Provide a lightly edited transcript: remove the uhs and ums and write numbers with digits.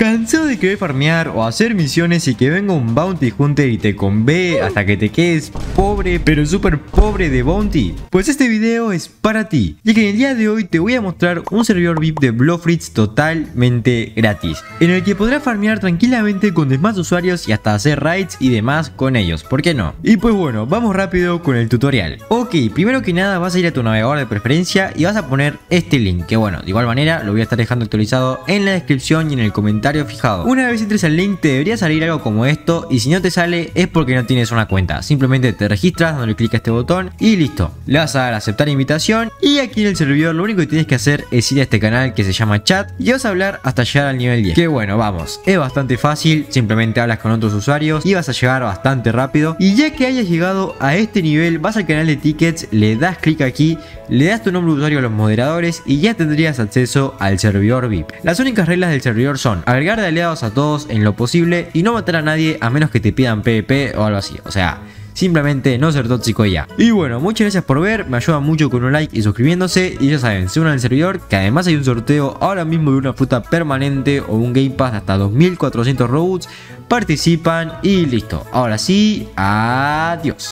¿Cansado de querer farmear o hacer misiones y que venga un Bounty Hunter y te convee hasta que te quedes pobre, pero súper pobre de Bounty? Pues este video es para ti, ya que en el día de hoy te voy a mostrar un servidor VIP de Blofritz totalmente gratis, en el que podrás farmear tranquilamente con demás usuarios y hasta hacer raids y demás con ellos, ¿por qué no? Y pues bueno, vamos rápido con el tutorial. Ok, primero que nada vas a ir a tu navegador de preferencia y vas a poner este link, que bueno, de igual manera lo voy a estar dejando actualizado en la descripción y en el comentario fijado. Una vez entres al link te debería salir algo como esto, y si no te sale es porque no tienes una cuenta. Simplemente te registras dándole clic a este botón y listo. Le vas a dar a aceptar invitación y aquí en el servidor lo único que tienes que hacer es ir a este canal que se llama chat y vas a hablar hasta llegar al nivel 10. Que bueno, vamos, es bastante fácil, simplemente hablas con otros usuarios y vas a llegar bastante rápido. Y ya que hayas llegado a este nivel, vas al canal de tickets, le das clic aquí, le das tu nombre de usuario a los moderadores y ya tendrías acceso al servidor VIP. Las únicas reglas del servidor son agregar de aliados a todos en lo posible y no matar a nadie a menos que te pidan PvP o algo así, o sea, simplemente no ser tóxico ya. Y bueno, muchas gracias por ver, me ayuda mucho con un like y suscribiéndose. Y ya saben, se unan al servidor, que además hay un sorteo ahora mismo de una fruta permanente o un Game Pass de hasta 2400 Robux. Participan y listo. Ahora sí, adiós.